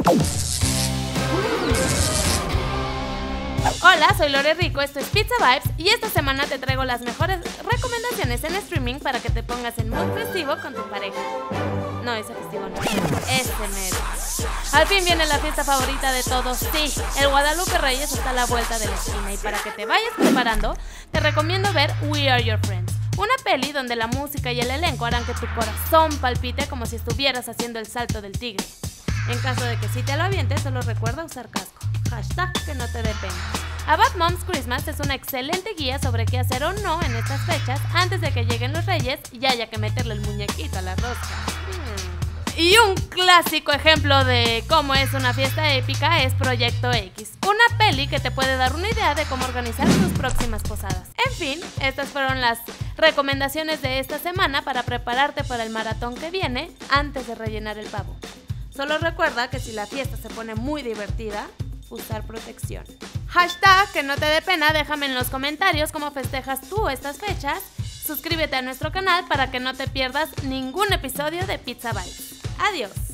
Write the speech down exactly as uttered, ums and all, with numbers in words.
Hola, soy Lore Rico, esto es Pizza Vibes y esta semana te traigo las mejores recomendaciones en streaming para que te pongas en mood festivo con tu pareja. No, ese festivo no, ese mero. Al fin viene la fiesta favorita de todos, sí, el Guadalupe Reyes está a la vuelta de la esquina y para que te vayas preparando, te recomiendo ver We Are Your Friends. Una peli donde la música y el elenco harán que tu corazón palpite como si estuvieras haciendo el salto del tigre. En caso de que sí te lo avientes, solo recuerda usar casco. Hashtag que no te dé pena. A Bad Moms Christmas es una excelente guía sobre qué hacer o no en estas fechas antes de que lleguen los reyes y haya que meterle el muñequito a la rosca. Hmm. Y un clásico ejemplo de cómo es una fiesta épica es Proyecto X, una peli que te puede dar una idea de cómo organizar tus próximas posadas. En fin, estas fueron las recomendaciones de esta semana para prepararte para el maratón que viene antes de rellenar el pavo. Solo recuerda que si la fiesta se pone muy divertida, usar protección. Hashtag que no te dé pena, déjame en los comentarios cómo festejas tú estas fechas. Suscríbete a nuestro canal para que no te pierdas ningún episodio de Pizza Vibes. Adiós.